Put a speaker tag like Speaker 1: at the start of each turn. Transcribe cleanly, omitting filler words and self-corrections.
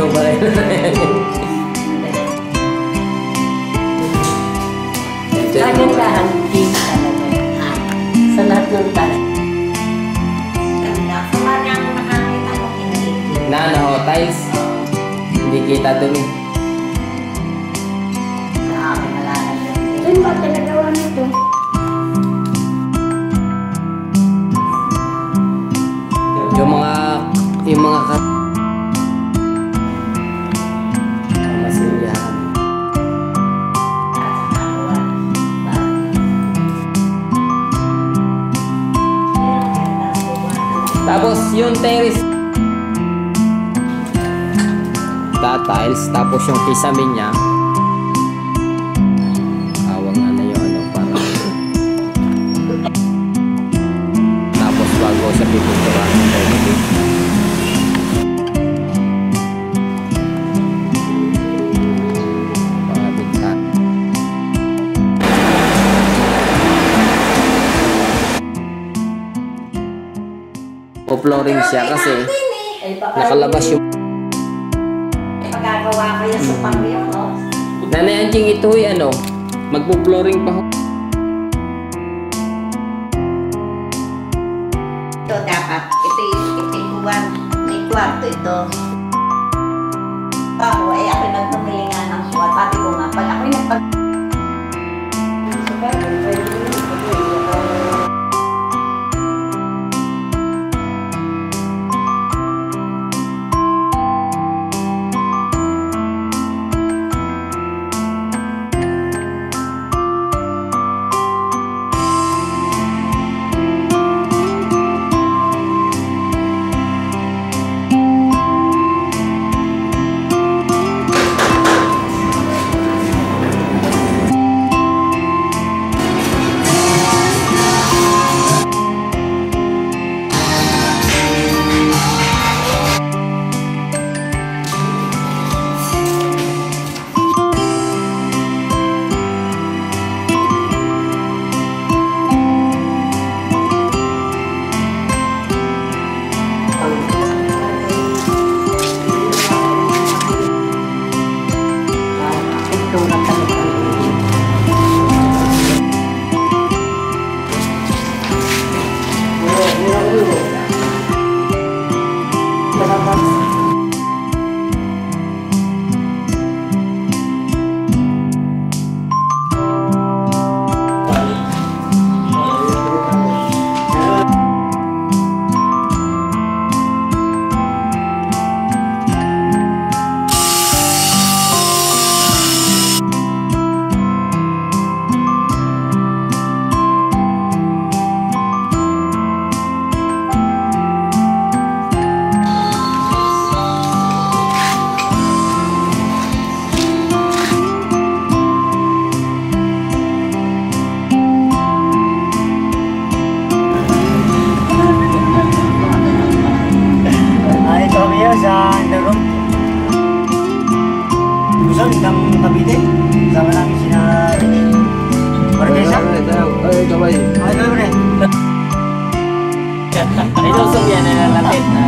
Speaker 1: ba rin?
Speaker 2: Kagandahan din talaga. Sa lahat ng tayo. Ganda. Kumari ako nakakita ko hindi.
Speaker 1: Tiles. Hindi kita dumi.
Speaker 2: Nakakalalan yun. Saan ba pinagawa nito?
Speaker 1: Yung mga masilyahan. Tapos yung terrace tiles, tapos yung kisame niya awang ano yung ano para tapos bago sa pipintura flooring siya kasi nakalabas yung
Speaker 2: Magagawa ko yung supang yun, no?
Speaker 1: Nanay Anjing, ito ay ano, magpo-flooring pa ho.
Speaker 2: Ito dapat, ito yung may kwarto ito. Ako, ako nagpamili nga ng kwarto. Sabi ko nga, pag ako'y nagpag...
Speaker 3: Cavite. Sama namin sina Marquesa.
Speaker 1: Ay, kamay.
Speaker 3: Ay, kamay.
Speaker 1: Ay, susok yan, nalalapit.